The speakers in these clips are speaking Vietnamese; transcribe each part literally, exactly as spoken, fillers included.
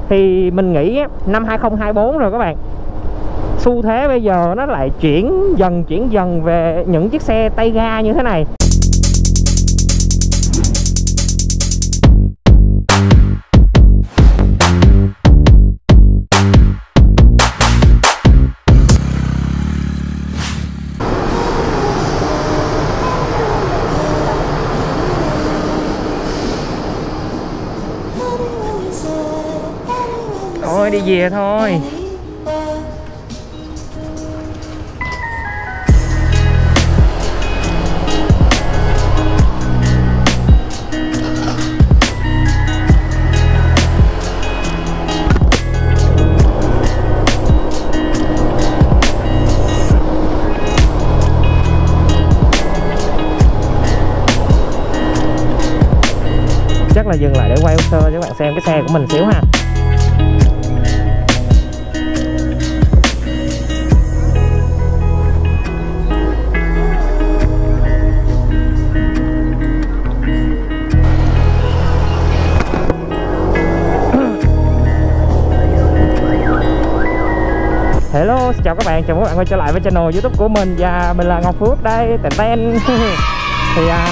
Thì mình nghĩ năm hai không hai bốn rồi các bạn, xu thế bây giờ nó lại chuyển dần chuyển dần về những chiếc xe tay ga như thế này. Thôi đi về thôi. Chắc là dừng lại để quay sơ cho các bạn xem cái xe của mình xíu ha. Hello, xin chào các bạn, chào mừng các bạn quay trở lại với channel YouTube của mình. Và mình là Ngọc Phước đây, Tèn Ten. Thì à,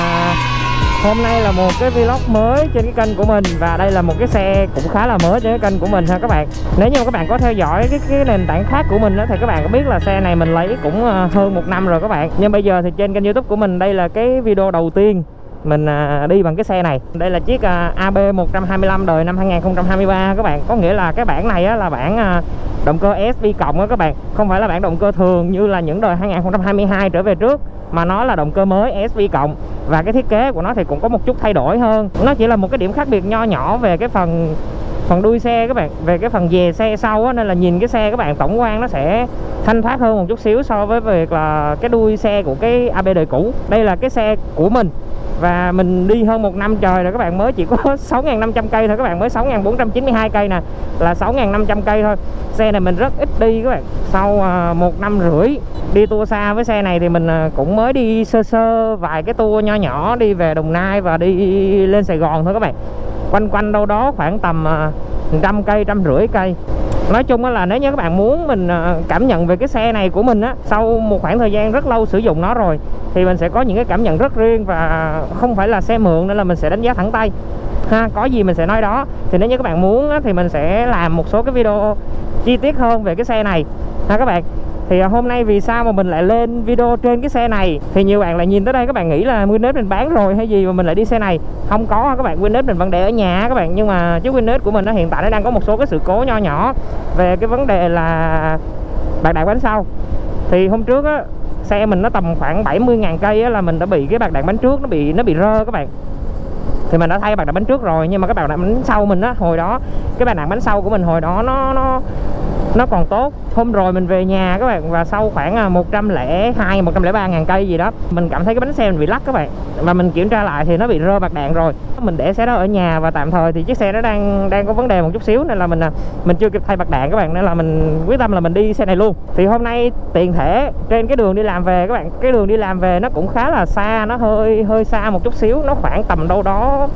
hôm nay là một cái vlog mới trên cái kênh của mình. Và đây là một cái xe cũng khá là mới trên cái kênh của mình ha các bạn. Nếu như mà các bạn có theo dõi cái, cái nền tảng khác của mình đó, thì các bạn có biết là xe này mình lấy cũng hơn một năm rồi các bạn. Nhưng bây giờ thì trên kênh YouTube của mình đây là cái video đầu tiên mình à, đi bằng cái xe này. Đây là chiếc à, A B một hai lăm đời năm hai không hai ba các bạn. Có nghĩa là cái bản này á, là bản à, động cơ ét vê cộng á các bạn. Không phải là bản động cơ thường như là những đời hai không hai hai trở về trước, mà nó là động cơ mới ét vê cộng. Và cái thiết kế của nó thì cũng có một chút thay đổi hơn. Nó chỉ là một cái điểm khác biệt nho nhỏ về cái phần phần đuôi xe các bạn, về cái phần dè xe sau á, nên là nhìn cái xe các bạn tổng quan nó sẽ thanh thoát hơn một chút xíu so với việc là cái đuôi xe của cái A B đời cũ. Đây là cái xe của mình và mình đi hơn một năm trời rồi các bạn, mới chỉ có sáu nghìn năm trăm cây thôi các bạn, mới sáu nghìn bốn trăm chín mươi hai cây nè, là sáu nghìn năm trăm cây thôi. Xe này mình rất ít đi các bạn, sau một năm rưỡi đi tour xa với xe này thì mình cũng mới đi sơ sơ vài cái tour nho nhỏ, đi về Đồng Nai và đi lên Sài Gòn thôi các bạn, quanh quanh đâu đó khoảng tầm trăm cây, trăm rưỡi cây. Nói chung là nếu như các bạn muốn mình cảm nhận về cái xe này của mình á, sau một khoảng thời gian rất lâu sử dụng nó rồi, thì mình sẽ có những cái cảm nhận rất riêng và không phải là xe mượn, nên là mình sẽ đánh giá thẳng tay ha, có gì mình sẽ nói đó. Thì nếu như các bạn muốn á, thì mình sẽ làm một số cái video chi tiết hơn về cái xe này ha các bạn. Thì hôm nay vì sao mà mình lại lên video trên cái xe này, thì nhiều bạn lại nhìn tới đây các bạn nghĩ là Windows mình bán rồi hay gì mà mình lại đi xe này. Không có các bạn, Windows mình vẫn để ở nhà các bạn. Nhưng mà chiếc Windows của mình nó hiện tại nó đang có một số cái sự cố nho nhỏ về cái vấn đề là bạc đạn bánh sau. Thì hôm trước á, xe mình nó tầm khoảng bảy mươi nghìn cây á, là mình đã bị cái bạc đạn bánh trước nó bị nó bị rơ các bạn. Thì mình đã thay bạc đạn bánh trước rồi, nhưng mà cái bạc đạn bánh sau mình á, hồi đó cái bạc đạn bánh sau của mình hồi đó nó nó nó còn tốt. Hôm rồi mình về nhà các bạn, và sau khoảng một trăm lẻ hai, một trăm lẻ ba ngàn cây gì đó, mình cảm thấy cái bánh xe mình bị lắc các bạn. Và mình kiểm tra lại thì nó bị rơ bạc đạn rồi. Mình để xe đó ở nhà và tạm thời thì chiếc xe nó đang đang có vấn đề một chút xíu, nên là mình mình chưa kịp thay bạc đạn các bạn, nên là mình quyết tâm là mình đi xe này luôn. Thì hôm nay tiện thể trên cái đường đi làm về các bạn, cái đường đi làm về nó cũng khá là xa, nó hơi hơi xa một chút xíu, nó khoảng tầm đâu đó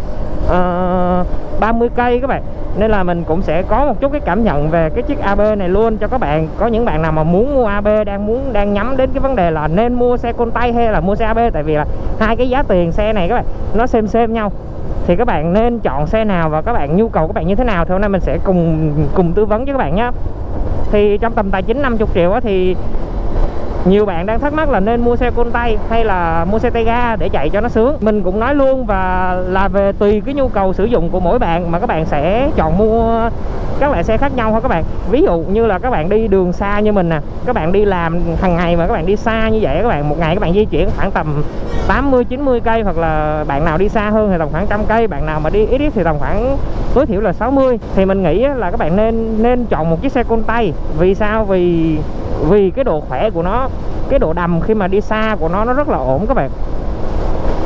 uh, ba mươi cây các bạn. Nên là mình cũng sẽ có một chút cái cảm nhận về cái chiếc A B này luôn cho các bạn. Có những bạn nào mà muốn mua A B, đang muốn đang nhắm đến cái vấn đề là nên mua xe côn tay hay là mua xe A B, tại vì là hai cái giá tiền xe này các bạn nó xem xem nhau, thì các bạn nên chọn xe nào và các bạn nhu cầu các bạn như thế nào thì hôm nay mình sẽ cùng cùng tư vấn cho các bạn nhé. Thì trong tầm tài chính năm mươi triệu á, thì nhiều bạn đang thắc mắc là nên mua xe côn tay hay là mua xe tay ga để chạy cho nó sướng. Mình cũng nói luôn, và là về tùy cái nhu cầu sử dụng của mỗi bạn mà các bạn sẽ chọn mua các loại xe khác nhau ha các bạn. Ví dụ như là các bạn đi đường xa như mình nè, các bạn đi làm hàng ngày mà các bạn đi xa như vậy, các bạn một ngày các bạn di chuyển khoảng tầm tám mươi chín mươi cây, hoặc là bạn nào đi xa hơn thì tầm khoảng trăm cây, bạn nào mà đi ít ít thì tầm khoảng tối thiểu là sáu mươi. Thì mình nghĩ là các bạn nên nên chọn một chiếc xe côn tay. Vì sao? Vì vì cái độ khỏe của nó, cái độ đầm khi mà đi xa của nó nó rất là ổn các bạn.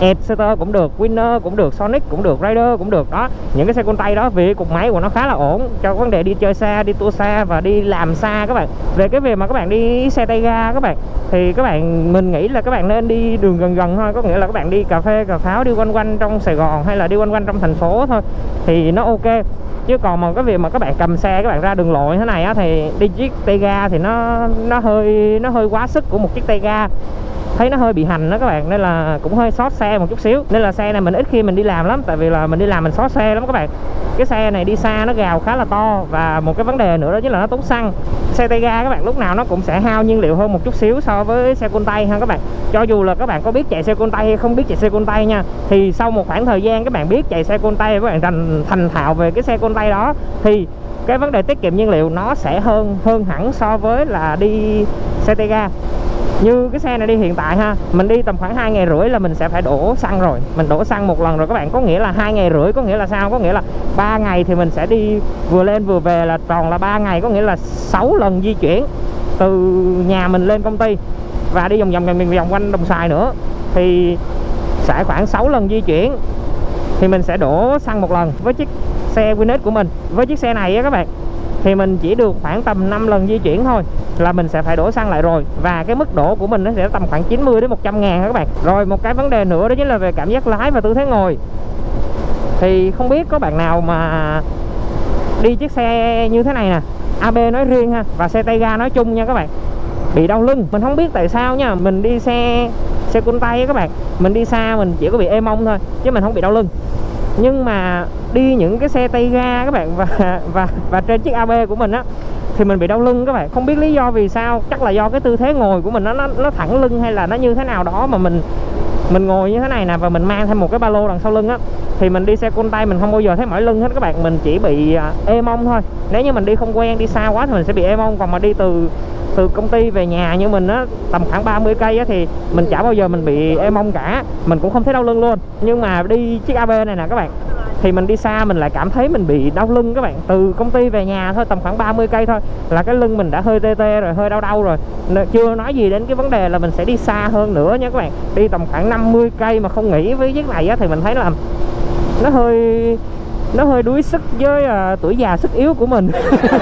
Exciter cũng được, Winner cũng được, Sonic cũng được, Raider cũng được đó. Những cái xe côn tay đó vì cục máy của nó khá là ổn cho vấn đề đi chơi xa, đi tour xa và đi làm xa các bạn. Về cái việc mà các bạn đi xe tay ga các bạn thì các bạn mình nghĩ là các bạn nên đi đường gần gần thôi, có nghĩa là các bạn đi cà phê cà pháo, đi quanh quanh trong Sài Gòn hay là đi quanh quanh trong thành phố thôi thì nó ok. Chứ còn mà cái việc mà các bạn cầm xe các bạn ra đường lội thế này á thì đi chiếc tay ga thì nó nó hơi nó hơi quá sức của một chiếc tay ga, thấy nó hơi bị hành đó các bạn, nên là cũng hơi xót xe một chút xíu. Nên là xe này mình ít khi mình đi làm lắm, tại vì là mình đi làm mình xót xe lắm các bạn. Cái xe này đi xa nó gào khá là to, và một cái vấn đề nữa đó chính là nó tốn xăng. Xe tay ga các bạn lúc nào nó cũng sẽ hao nhiên liệu hơn một chút xíu so với xe côn tay ha các bạn. Cho dù là các bạn có biết chạy xe côn tay hay không biết chạy xe côn tay nha, thì sau một khoảng thời gian các bạn biết chạy xe côn tay, các bạn thành thành thạo về cái xe côn tay đó thì cái vấn đề tiết kiệm nhiên liệu nó sẽ hơn hơn hẳn so với là đi xe tay ga. Như cái xe này đi hiện tại ha, mình đi tầm khoảng hai ngày rưỡi là mình sẽ phải đổ xăng rồi. Mình đổ xăng một lần rồi các bạn, có nghĩa là hai ngày rưỡi có nghĩa là sao? Có nghĩa là ba ngày thì mình sẽ đi vừa lên vừa về là tròn là ba ngày, có nghĩa là sáu lần di chuyển từ nhà mình lên công ty và đi vòng vòng vòng vòng quanh Đồng Xoài nữa, thì sẽ khoảng sáu lần di chuyển thì mình sẽ đổ xăng một lần với chiếc xe Winnet của mình. Với chiếc xe này á các bạn thì mình chỉ được khoảng tầm năm lần di chuyển thôi là mình sẽ phải đổ xăng lại rồi, và cái mức độ của mình nó sẽ tầm khoảng chín mươi đến một trăm ngàn các bạn. Rồi một cái vấn đề nữa đó chính là về cảm giác lái và tư thế ngồi. Thì không biết có bạn nào mà đi chiếc xe như thế này nè, a bê nói riêng ha và xe tay ga nói chung nha các bạn, bị đau lưng. Mình không biết tại sao nha, mình đi xe xe côn tay á các bạn, mình đi xa mình chỉ có bị ê mông thôi chứ mình không bị đau lưng. Nhưng mà đi những cái xe tay ga các bạn và và và trên chiếc a bê của mình á thì mình bị đau lưng các bạn. Không biết lý do vì sao, chắc là do cái tư thế ngồi của mình nó nó, nó thẳng lưng hay là nó như thế nào đó mà mình mình ngồi như thế này nè, và mình mang thêm một cái ba lô đằng sau lưng á, thì mình đi xe côn tay mình không bao giờ thấy mỏi lưng hết các bạn. Mình chỉ bị ê mông thôi. Nếu như mình đi không quen, đi xa quá thì mình sẽ bị ê mông. Còn mà đi từ từ công ty về nhà như mình á, tầm khoảng ba mươi cây á, thì mình chả bao giờ mình bị ê mông cả, mình cũng không thấy đau lưng luôn. Nhưng mà đi chiếc a bê này nè các bạn, thì mình đi xa mình lại cảm thấy mình bị đau lưng các bạn. Từ công ty về nhà thôi, tầm khoảng ba mươi cây thôi là cái lưng mình đã hơi tê tê rồi, hơi đau đau rồi. Chưa nói gì đến cái vấn đề là mình sẽ đi xa hơn nữa nha các bạn. Đi tầm khoảng năm mươi cây mà không nghỉ với chiếc này á, thì mình thấy là nó hơi nó hơi đuối sức với uh, tuổi già sức yếu của mình.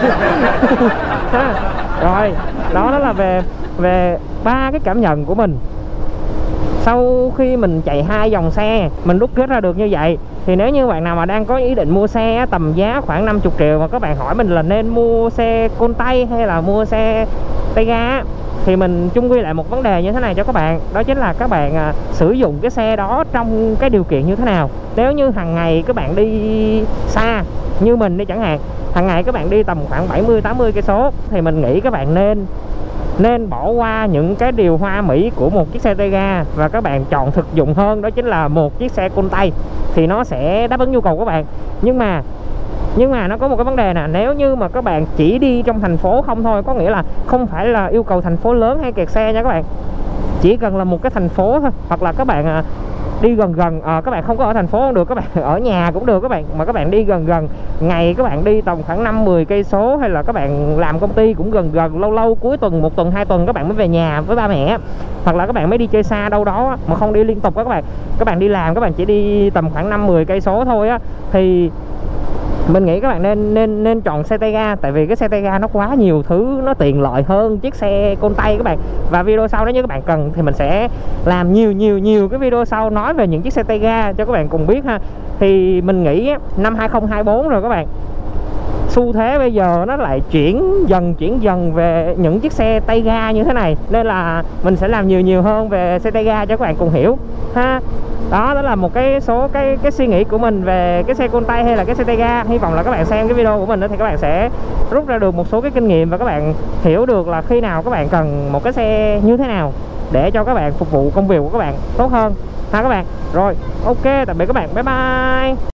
Rồi đó, đó là về về ba cái cảm nhận của mình sau khi mình chạy hai dòng xe, mình đúc kết ra được như vậy. Thì nếu như bạn nào mà đang có ý định mua xe tầm giá khoảng năm mươi triệu mà các bạn hỏi mình là nên mua xe côn tay hay là mua xe tay ga, thì mình chung quy lại một vấn đề như thế này cho các bạn. Đó chính là các bạn à, sử dụng cái xe đó trong cái điều kiện như thế nào. Nếu như hàng ngày các bạn đi xa như mình đi chẳng hạn, hàng ngày các bạn đi tầm khoảng bảy mươi tám mươi cây số, thì mình nghĩ các bạn nên nên bỏ qua những cái điều hoa mỹ của một chiếc xe tay ga và các bạn chọn thực dụng hơn, đó chính là một chiếc xe côn tay, thì nó sẽ đáp ứng nhu cầu của bạn. Nhưng mà nhưng mà nó có một cái vấn đề nè, nếu như mà các bạn chỉ đi trong thành phố không thôi, có nghĩa là không phải là yêu cầu thành phố lớn hay kẹt xe nha các bạn, chỉ cần là một cái thành phố thôi, hoặc là các bạn đi gần gần, à, các bạn không có ở thành phố cũng được, các bạn ở nhà cũng được các bạn, mà các bạn đi gần gần, ngày các bạn đi tầm khoảng năm mười cây số, hay là các bạn làm công ty cũng gần gần, lâu lâu cuối tuần, một tuần hai tuần các bạn mới về nhà với ba mẹ, hoặc là các bạn mới đi chơi xa đâu đó mà không đi liên tục các bạn, các bạn đi làm các bạn chỉ đi tầm khoảng năm mười cây số thôi á, thì mình nghĩ các bạn nên nên nên chọn xe tay ga. Tại vì cái xe tay ga nó quá nhiều thứ, nó tiện lợi hơn chiếc xe côn tay các bạn. Và video sau nếu như các bạn cần thì mình sẽ làm nhiều nhiều nhiều cái video sau nói về những chiếc xe tay ga cho các bạn cùng biết ha. Thì mình nghĩ năm hai không hai tư rồi các bạn, xu thế bây giờ nó lại chuyển dần chuyển dần về những chiếc xe tay ga như thế này, nên là mình sẽ làm nhiều nhiều hơn về xe tay ga cho các bạn cùng hiểu ha. Đó, đó là một cái số cái cái suy nghĩ của mình về cái xe côn tay hay là cái xe tay ga. Hy vọng là các bạn xem cái video của mình đó thì các bạn sẽ rút ra được một số cái kinh nghiệm và các bạn hiểu được là khi nào các bạn cần một cái xe như thế nào để cho các bạn phục vụ công việc của các bạn tốt hơn ha các bạn. Rồi, ok, tạm biệt các bạn, bye bye.